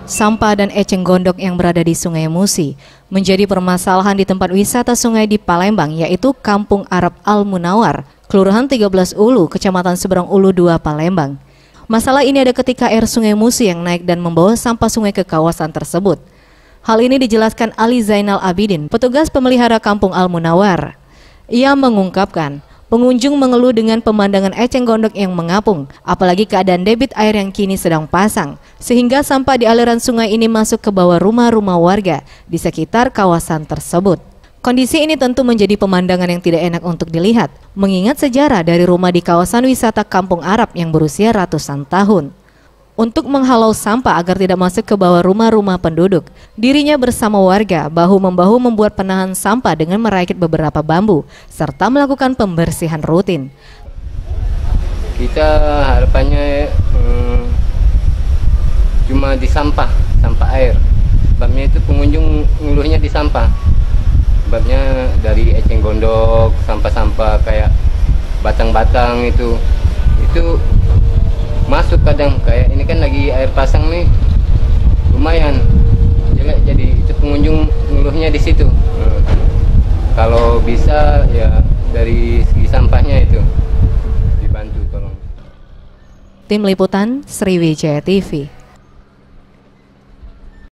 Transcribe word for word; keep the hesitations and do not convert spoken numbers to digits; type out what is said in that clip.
Sampah dan eceng gondok yang berada di Sungai Musi menjadi permasalahan di tempat wisata sungai di Palembang, yaitu Kampung Arab Al-Munawar, Kelurahan tiga belas Ulu, Kecamatan Seberang Ulu dua, Palembang. Masalah ini ada ketika air Sungai Musi yang naik dan membawa sampah sungai ke kawasan tersebut. Hal ini dijelaskan Ali Zainal Abidin, petugas pemelihara Kampung Al-Munawar. Ia mengungkapkan, pengunjung mengeluh dengan pemandangan eceng gondok yang mengapung, apalagi keadaan debit air yang kini sedang pasang, sehingga sampah di aliran sungai ini masuk ke bawah rumah-rumah warga di sekitar kawasan tersebut. Kondisi ini tentu menjadi pemandangan yang tidak enak untuk dilihat, mengingat sejarah dari rumah di kawasan wisata Kampung Arab yang berusia ratusan tahun. Untuk menghalau sampah agar tidak masuk ke bawah rumah-rumah penduduk, dirinya bersama warga bahu-membahu membuat penahan sampah dengan merakit beberapa bambu, serta melakukan pembersihan rutin. Kita harapannya hmm, cuma di sampah, sampah air. Sebabnya itu pengunjung ngeluhnya di sampah. Sebabnya dari eceng gondok, sampah-sampah kayak batang-batang itu, itu masuk kadang. Kayak ini kan lagi air pasang nih, lumayan jelek, jadi itu pengunjung ngeluhnya di situ. Hmm. Kalau bisa ya dari segi sampahnya itu dibantu tolong. Tim Liputan Sriwijaya T V.